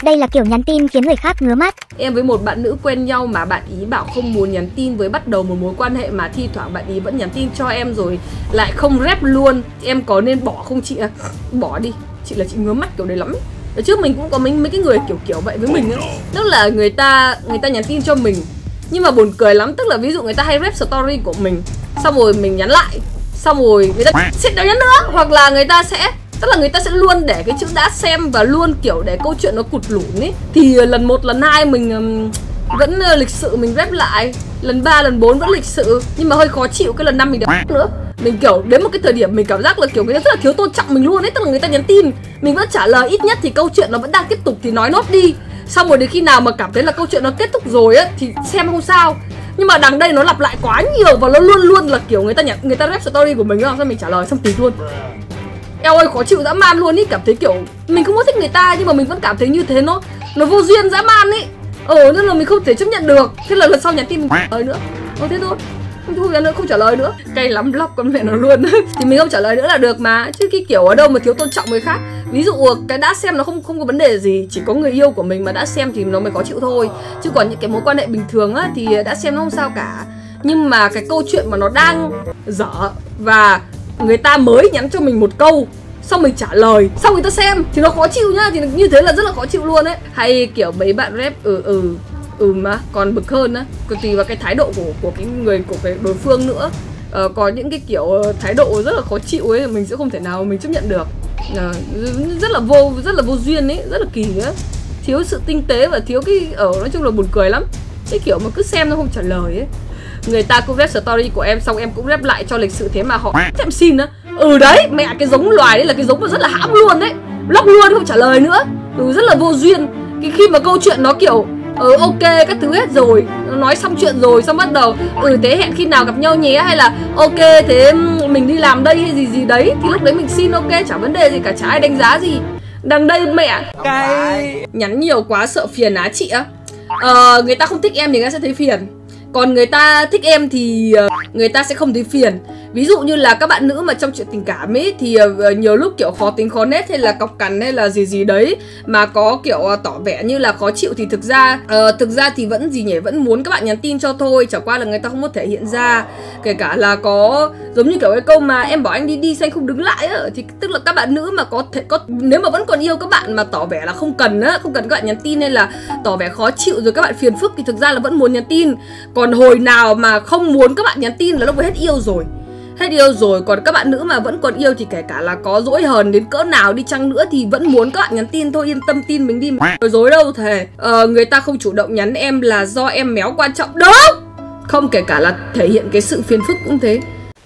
Đây là kiểu nhắn tin khiến người khác ngứa mắt. Em với một bạn nữ quen nhau mà bạn ý bảo không muốn nhắn tin với bắt đầu một mối quan hệ, mà thi thoảng bạn ý vẫn nhắn tin cho em rồi lại không rep luôn. Em có nên bỏ không chị ạ? Bỏ đi, chị là chị ngứa mắt kiểu đấy lắm ấy. Ở trước mình cũng có mấy cái người kiểu vậy với mình ấy. Tức là người ta nhắn tin cho mình nhưng mà buồn cười lắm, tức là ví dụ người ta hay rep story của mình, xong rồi mình nhắn lại, xong rồi người ta sẽ đâu nhắn nữa, hoặc là người ta sẽ luôn để cái chữ đã xem và luôn kiểu để câu chuyện nó cụt lủn ấy. Thì lần 1, lần 2 mình vẫn lịch sự mình rep lại, lần 3, lần 4 vẫn lịch sự, nhưng mà hơi khó chịu cái lần 5 mình đã nữa. Mình kiểu đến một cái thời điểm mình cảm giác là kiểu người ta rất là thiếu tôn trọng mình luôn ấy. Tức là người ta nhắn tin mình vẫn trả lời, ít nhất thì câu chuyện nó vẫn đang tiếp tục thì nói nốt đi. Xong rồi đến khi nào mà cảm thấy là câu chuyện nó kết thúc rồi á thì xem không sao. Nhưng mà đằng đây nó lặp lại quá nhiều và nó luôn là kiểu người ta rep story của mình xong mình trả lời xong tí luôn. Eo ơi khó chịu dã man luôn ý, cảm thấy kiểu mình không có thích người ta nhưng mà mình vẫn cảm thấy như thế nó vô duyên dã man ý. Nên là mình không thể chấp nhận được. Thế là lần sau nhắn tin mình trả lời nữa. Thế thôi. Không trả lời nữa. Cay lắm, block con mẹ nó luôn. Thì mình không trả lời nữa là được mà. Chứ cái kiểu ở đâu mà thiếu tôn trọng người khác. Ví dụ cái đã xem nó không có vấn đề gì, chỉ có người yêu của mình mà đã xem thì nó mới khó chịu thôi. Chứ còn những cái mối quan hệ bình thường á thì đã xem nó không sao cả. Nhưng mà cái câu chuyện mà nó đang dở và người ta mới nhắn cho mình một câu xong mình trả lời xong người ta xem thì nó khó chịu nhá. Thì như thế là rất là khó chịu luôn ấy. Hay kiểu mấy bạn rep mà còn bực hơn á, còn tùy vào cái thái độ của cái người, của cái đối phương nữa. Có những cái kiểu thái độ rất là khó chịu ấy mình sẽ không thể nào mình chấp nhận được. Rất là vô duyên ấy, rất là kỳ nữa. Thiếu sự tinh tế và thiếu cái nói chung là buồn cười lắm. Cái kiểu mà cứ xem nó không trả lời ấy. Người ta cũng rep story của em xong em cũng rep lại cho lịch sự, thế mà họ em xin á. Đấy, mẹ cái giống loài đấy là cái giống mà rất là hãm luôn đấy. Block luôn không trả lời nữa. Rất là vô duyên. Cái khi mà câu chuyện nó kiểu ok các thứ hết rồi, nói xong chuyện rồi xong bắt đầu thế hẹn khi nào gặp nhau nhé, hay là ok thế mình đi làm đây hay gì đấy, thì lúc đấy mình xin ok chả vấn đề gì cả, chả ai đánh giá gì. Đằng đây mẹ cái nhắn nhiều quá sợ phiền á chị á. Người ta không thích em thì người ta sẽ thấy phiền, còn người ta thích em thì người ta sẽ không thấy phiền. Ví dụ như là các bạn nữ mà trong chuyện tình cảm ấy thì nhiều lúc kiểu khó tính khó nết hay là cọc cằn hay là gì đấy mà có kiểu tỏ vẻ như là khó chịu thì thực ra thì vẫn vẫn muốn các bạn nhắn tin cho thôi, chẳng qua là người ta không có thể hiện ra. Kể cả là có giống như kiểu cái câu mà em bảo anh đi sao anh không đứng lại á, thì tức là các bạn nữ mà nếu mà vẫn còn yêu các bạn mà tỏ vẻ là không cần các bạn nhắn tin hay là tỏ vẻ khó chịu rồi các bạn phiền phức thì thực ra là vẫn muốn nhắn tin. Còn hồi nào mà không muốn các bạn nhắn tin là lúc đấy hết yêu rồi. Còn các bạn nữ mà vẫn còn yêu thì kể cả là có dỗi hờn đến cỡ nào đi chăng nữa thì vẫn muốn các bạn nhắn tin thôi, yên tâm tin mình đi mà. Dối đâu thề. Người ta không chủ động nhắn em là do em méo quan trọng. Đúng không? Kể cả là thể hiện cái sự phiền phức cũng thế.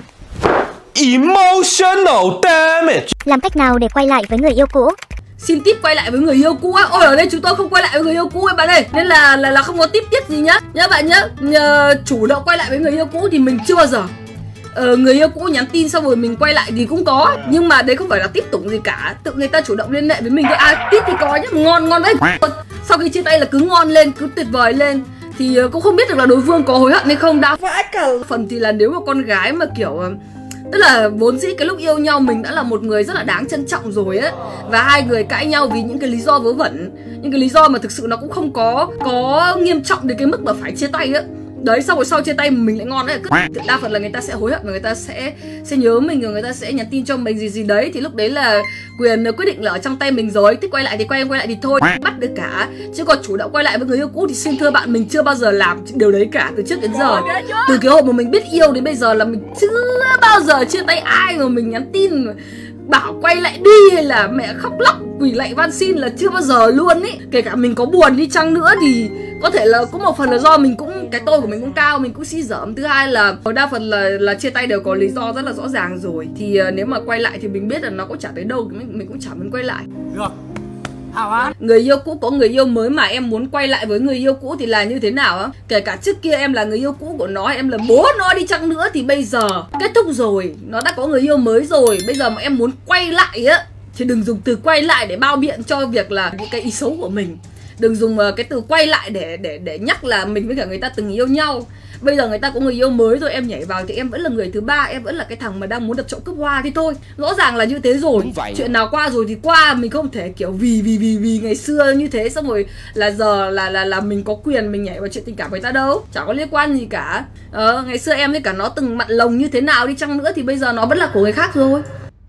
Emotional damage. Làm cách nào để quay lại với người yêu cũ? Xin tip quay lại với người yêu cũ á. Ở đây chúng tôi không quay lại với người yêu cũ ấy bạn ơi, nên là không có tip gì nhá bạn nhá. Chủ động quay lại với người yêu cũ thì mình chưa bao giờ. Người yêu cũ nhắn tin xong rồi mình quay lại thì cũng có, nhưng mà đấy không phải là tiếp tục gì cả, tự người ta chủ động liên hệ với mình thôi. Tiếp thì có nhá, ngon đấy. Sau khi chia tay là cứ ngon lên, cứ tuyệt vời lên. Thì cũng không biết được là đối phương có hối hận hay không. Đã vãi cả phần thì là nếu mà con gái mà kiểu tức là vốn dĩ cái lúc yêu nhau mình đã là một người rất là đáng trân trọng rồi ấy, và hai người cãi nhau vì những cái lý do vớ vẩn, những cái lý do mà thực sự nó cũng không có nghiêm trọng đến cái mức mà phải chia tay á. Đấy, xong rồi sau chia tay mình lại ngon đấy. Đa phần là người ta sẽ hối hận và người ta sẽ nhớ mình rồi người ta sẽ nhắn tin cho mình gì đấy, thì lúc đấy là quyền quyết định là ở trong tay mình rồi. Thích quay lại thì quay lại thì thôi, bắt được cả. Chứ còn chủ động quay lại với người yêu cũ thì xin thưa bạn, mình chưa bao giờ làm điều đấy cả từ trước đến giờ. Từ cái hôm mà mình biết yêu đến bây giờ là mình chưa bao giờ chia tay ai mà mình nhắn tin bảo quay lại đi hay là mẹ khóc lóc quỳ lạy van xin là chưa bao giờ luôn ý. Kể cả mình có buồn đi chăng nữa thì có thể là cũng một phần là do mình cũng cái tôi của mình cũng cao, mình cũng sĩ dởm. Thứ hai là đa phần là chia tay đều có lý do rất là rõ ràng rồi. Thì nếu mà quay lại thì mình biết là nó cũng chả tới đâu, mình cũng chả muốn quay lại. Được. Người yêu cũ có người yêu mới mà em muốn quay lại với người yêu cũ thì là như thế nào á? Kể cả trước kia em là người yêu cũ của nó, em là bố nó đi chăng nữa thì bây giờ kết thúc rồi, nó đã có người yêu mới rồi. Bây giờ mà em muốn quay lại á thì đừng dùng từ quay lại để bao biện cho việc là những cái ý xấu của mình. Đừng dùng cái từ quay lại để nhắc là mình với cả người ta từng yêu nhau. Bây giờ người ta có người yêu mới rồi, em nhảy vào thì em vẫn là người thứ ba, em vẫn là cái thằng mà đang muốn đập trộm cướp hoa thì thôi. Rõ ràng là như thế rồi. Chuyện nào qua rồi thì qua, mình không thể kiểu vì ngày xưa như thế xong rồi là giờ là mình có quyền mình nhảy vào chuyện tình cảm với ta đâu. Chẳng có liên quan gì cả. Ngày xưa em với cả nó từng mặn lồng như thế nào đi chăng nữa thì bây giờ nó vẫn là của người khác rồi.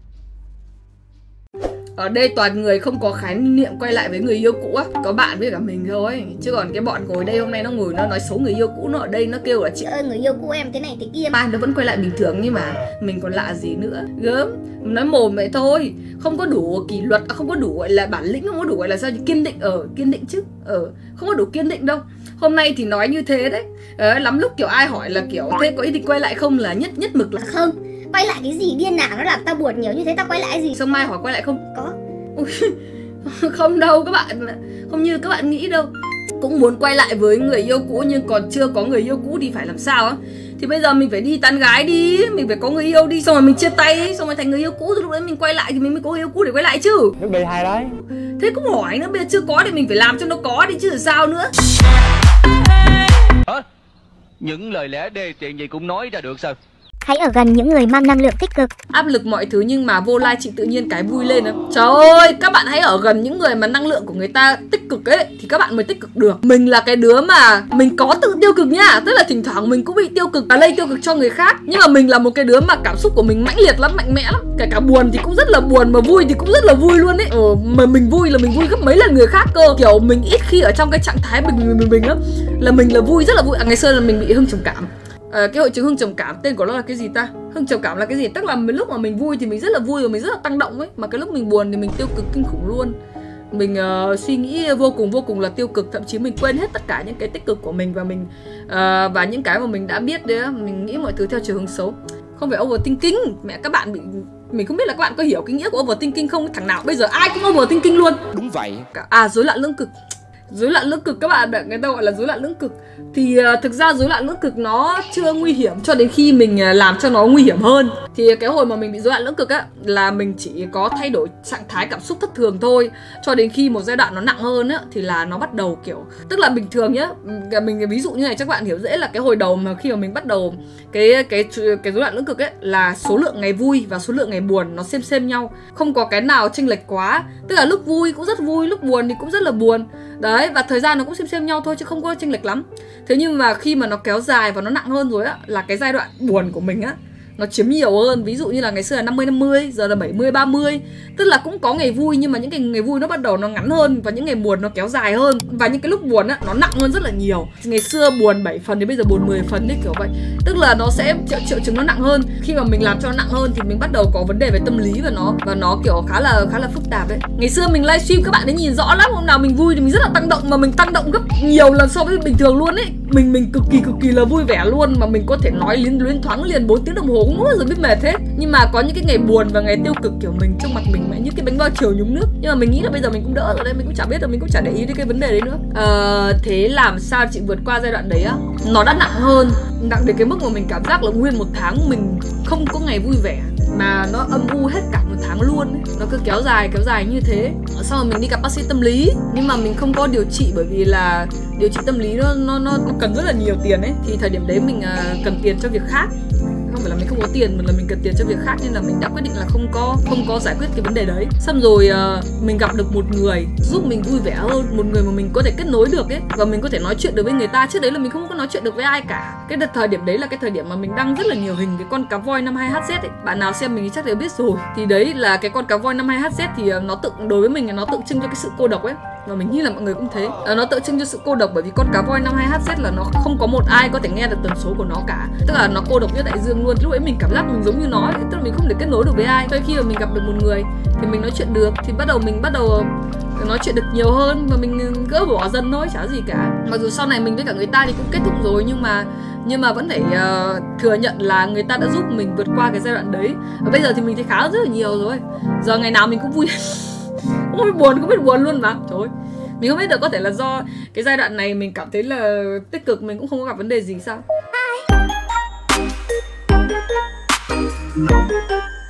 Ở đây toàn người không có khái niệm quay lại với người yêu cũ á, có bạn với cả mình thôi. Chứ còn cái bọn ngồi đây hôm nay nó ngồi nó nói xấu người yêu cũ, nó ở đây nó kêu là chị ơi người yêu cũ em thế này thế kia, mai nó vẫn quay lại bình thường, nhưng mà mình còn lạ gì nữa. Gớm, nói mồm vậy thôi, không có đủ kỷ luật, không có đủ gọi là bản lĩnh, không có đủ gọi là sao kiên định, kiên định chứ, không có đủ kiên định đâu. Hôm nay thì nói như thế đấy. Lắm lúc kiểu ai hỏi là kiểu thế có ý định quay lại không là nhất mực là Không, quay lại cái gì điên nào, nó làm tao buồn nhiều như thế, tao quay lại cái gì? Xong mai hỏi quay lại không? Có. Không đâu các bạn, không như các bạn nghĩ đâu. Cũng muốn quay lại với người yêu cũ nhưng còn chưa có người yêu cũ thì phải làm sao á? Thì bây giờ mình phải đi tán gái đi, mình phải có người yêu đi, xong rồi mình chia tay, xong rồi thành người yêu cũ, rồi lúc đấy mình quay lại thì mình mới có người yêu cũ để quay lại chứ. Nước đi hay đấy. Thế cũng hỏi nữa, bây giờ chưa có thì mình phải làm cho nó có đi chứ sao nữa. Những lời lẽ đê tiện gì cũng nói ra được sao? Hãy ở gần những người mang năng lượng tích cực. Áp lực mọi thứ nhưng mà vô like chị tự nhiên cái vui lên á. Trời ơi, các bạn hãy ở gần những người mà năng lượng của người ta tích cực ấy thì các bạn mới tích cực được. Mình là cái đứa mà mình có tự tiêu cực nha, tức là thỉnh thoảng mình cũng bị tiêu cực và lây tiêu cực cho người khác. Nhưng mà mình là một cái đứa mà cảm xúc của mình mãnh liệt lắm, mạnh mẽ lắm. Kể cả buồn thì cũng rất là buồn, mà vui thì cũng rất là vui luôn ấy. Mà mình vui là mình vui gấp mấy lần người khác cơ. Kiểu mình ít khi ở trong cái trạng thái bình lắm. Là mình là vui, rất là vui. Ngày xưa là mình bị hưng trầm cảm. Cái hội chứng hưng trầm cảm tên của nó là cái gì ta? Hưng trầm cảm là cái gì? Tức là lúc mà mình vui thì mình rất là vui và mình rất là tăng động ấy, mà cái lúc mình buồn thì mình tiêu cực kinh khủng luôn. Mình suy nghĩ vô cùng là tiêu cực, thậm chí mình quên hết tất cả những cái tích cực của mình và mình và những cái mà mình đã biết đấy, mình nghĩ mọi thứ theo chiều hướng xấu. Không phải overthinking, mẹ các bạn bị, mình không biết là các bạn có hiểu cái nghĩa của overthinking không? Thằng nào bây giờ ai cũng overthinking luôn. Đúng vậy. Rối loạn lưỡng cực. Rối loạn lưỡng cực các bạn, người ta gọi là rối loạn lưỡng cực. Thì thực ra rối loạn lưỡng cực nó chưa nguy hiểm cho đến khi mình làm cho nó nguy hiểm hơn. Thì cái hồi mà mình bị rối loạn lưỡng cực á là mình chỉ có thay đổi trạng thái cảm xúc thất thường thôi, cho đến khi một giai đoạn nó nặng hơn á thì là nó bắt đầu kiểu, tức là bình thường nhá, mình ví dụ như này cho các bạn hiểu dễ, là cái hồi đầu mà khi mà mình bắt đầu cái rối loạn lưỡng cực ấy là số lượng ngày vui và số lượng ngày buồn nó xem nhau, không có cái nào chênh lệch quá. Tức là lúc vui cũng rất vui, lúc buồn thì cũng rất là buồn. Đấy, và thời gian nó cũng xem nhau thôi chứ không có chênh lệch lắm. Thế nhưng mà khi mà nó kéo dài và nó nặng hơn rồi á, là cái giai đoạn buồn của mình á nó chiếm nhiều hơn. Ví dụ như là ngày xưa là 50-50, giờ là 70-30. Tức là cũng có ngày vui nhưng mà những cái ngày vui nó bắt đầu nó ngắn hơn, và những ngày buồn nó kéo dài hơn. Và những cái lúc buồn á nó nặng hơn rất là nhiều. Ngày xưa buồn 7 phần thì bây giờ buồn 10 phần đấy, kiểu vậy. Tức là nó sẽ triệu chứng nó nặng hơn. Khi mà mình làm cho nó nặng hơn thì mình bắt đầu có vấn đề về tâm lý, và nó kiểu khá là phức tạp đấy. Ngày xưa mình livestream các bạn ấy nhìn rõ lắm, hôm nào mình vui thì mình rất là tăng động, mà mình tăng động gấp nhiều lần so với bình thường luôn ấy. Mình cực kỳ là vui vẻ luôn, mà mình có thể nói luyến thoáng liền 4 tiếng đồng hồ không bao giờ biết mệt hết. Nhưng mà có những cái ngày buồn và ngày tiêu cực kiểu mình trong mặt mình mẹ như cái bánh bao chiều nhúng nước. Nhưng mà mình nghĩ là bây giờ mình cũng đỡ rồi đấy, mình cũng chả biết rồi, mình cũng chả để ý đến cái vấn đề đấy nữa. Thế làm sao chị vượt qua giai đoạn đấy á? Nó đã nặng hơn, nặng đến cái mức mà mình cảm giác là nguyên một tháng mình không có ngày vui vẻ, mà nó âm u hết cả một tháng luôn ấy. Nó cứ kéo dài như thế. Sau rồi mình đi gặp bác sĩ tâm lý, nhưng mà mình không có điều trị, bởi vì là điều trị tâm lý nó cần rất là nhiều tiền ấy. Thì thời điểm đấy mình cần tiền cho việc khác, không phải là mình không có tiền mà là mình cần tiền cho việc khác, nên là mình đã quyết định là không có giải quyết cái vấn đề đấy. Xong rồi mình gặp được một người giúp mình vui vẻ hơn, một người mà mình có thể kết nối được ấy, và mình có thể nói chuyện được với người ta. Trước đấy là mình không có nói chuyện được với ai cả. Cái thời điểm đấy là cái thời điểm mà mình đăng rất là nhiều hình cái con cá voi 52HZ ấy. Bạn nào xem mình chắc đều biết rồi. Thì đấy là cái con cá voi 52HZ thì nó đối với mình là nó tượng trưng cho cái sự cô độc ấy. Và mình nghĩ là mọi người cũng thế. Nó tượng trưng cho sự cô độc, bởi vì con cá voi 52HZ là nó không có một ai có thể nghe được tần số của nó cả. Tức là nó cô độc nhất đại dương luôn. Lúc ấy mình cảm giác mình giống như nó ấy. Tức là mình không thể kết nối được với ai. Cho khi mà mình gặp được một người thì mình nói chuyện được, thì mình bắt đầu nói chuyện được nhiều hơn, và mình gỡ bỏ dần thôi, chả gì cả. Mặc dù sau này mình với cả người ta thì cũng kết thúc rồi, nhưng mà vẫn phải thừa nhận là người ta đã giúp mình vượt qua cái giai đoạn đấy. Và bây giờ thì mình thấy khá rất là nhiều rồi. Giờ ngày nào mình cũng vui. Không biết buồn luôn mà. Trời ơi, mình không biết được, có thể là do cái giai đoạn này mình cảm thấy là tích cực, mình cũng không có gặp vấn đề gì sao.